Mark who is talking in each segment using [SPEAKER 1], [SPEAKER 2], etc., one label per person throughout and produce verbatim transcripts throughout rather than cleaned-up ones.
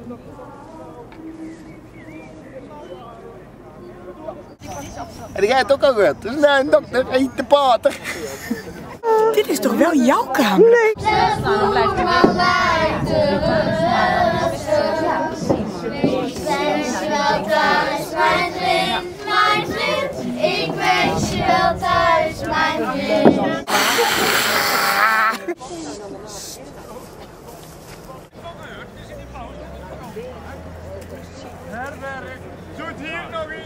[SPEAKER 1] En jij het ook al gehoord? Dus nou, een dokter eet de pater.
[SPEAKER 2] Dit is toch wel jouw kamer? Nee.
[SPEAKER 3] Nou, dan blijf ik er mijn vriend. Ik wens je wel thuis, mijn vriend.
[SPEAKER 4] Herberg, doet hier nog iets?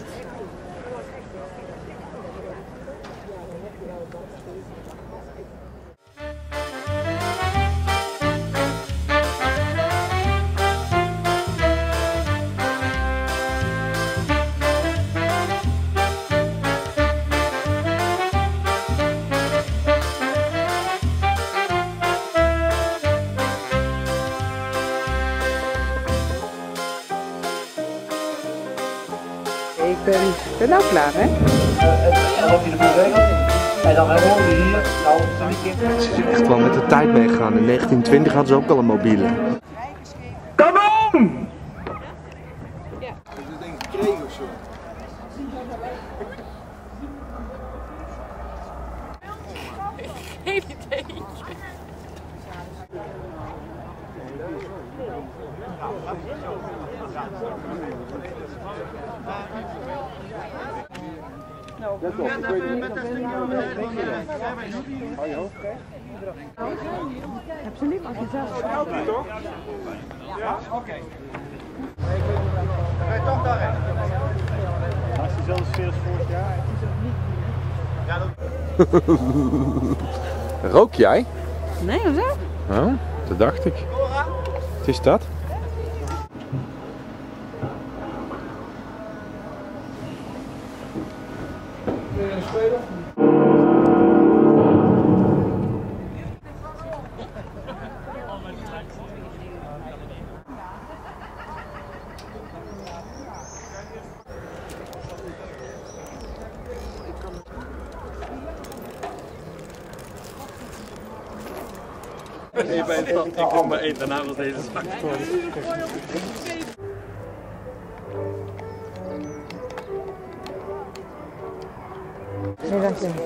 [SPEAKER 2] Ik ben, ben nou klaar, hè?
[SPEAKER 5] En dan heb je de boel regelt. En dan hebben we hier, nou, twee keer.
[SPEAKER 6] Ze zijn echt wel met de tijd meegegaan. In negentien twintig hadden ze ook al een mobiele.
[SPEAKER 5] Kom on!
[SPEAKER 1] Ja. Dat is denk ik gekregen of zo.
[SPEAKER 7] Geen idee.
[SPEAKER 1] Let op, ik weet niet. Hou je hoofd krijgt.
[SPEAKER 2] Heb ze niet, maar je zelf.
[SPEAKER 4] Helpt u toch? Ja, oké. Okay.
[SPEAKER 5] Ga je toch daarheen? Als je dezelfde sfeer als vorig jaar. Ja,
[SPEAKER 6] dat... Rook jij?
[SPEAKER 2] Nee, hoezo?
[SPEAKER 6] Oh, dat dacht ik. Wat is dat?
[SPEAKER 1] Wil je een speler?
[SPEAKER 4] Ik ben ik kom maar één, daarna was deze zak geworden.
[SPEAKER 2] Nee, dank je.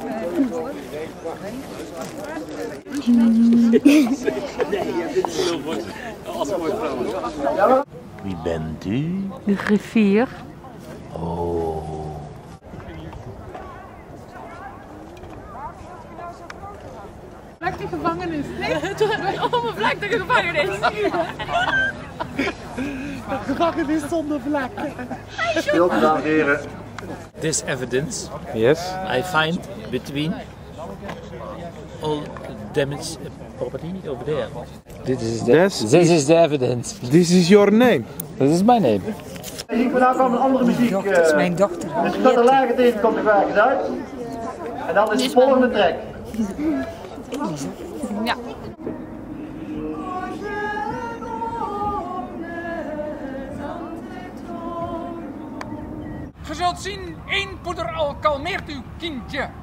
[SPEAKER 5] Wie bent u?
[SPEAKER 2] De griffier.
[SPEAKER 5] Oh.
[SPEAKER 7] Vlek de gevangenis. Nee, oh, mijn vlek de gevangenis.
[SPEAKER 2] Gevangenis zonder vlek.
[SPEAKER 5] Stil, dames en heren.
[SPEAKER 8] This evidence
[SPEAKER 6] Yes.
[SPEAKER 8] I find between all damaged property over there. This is the,
[SPEAKER 6] Yes.
[SPEAKER 8] this is the evidence.
[SPEAKER 6] This is your name.
[SPEAKER 8] This is my name.
[SPEAKER 5] Ik ben nou van een andere muziek.
[SPEAKER 2] Dat is mijn dochter.
[SPEAKER 5] Dus ik er lager tegen komt er vaak eens uit. En dan is de volgende track.
[SPEAKER 7] Ja.
[SPEAKER 9] Je zult zien, één poeder al kalmeert uw kindje.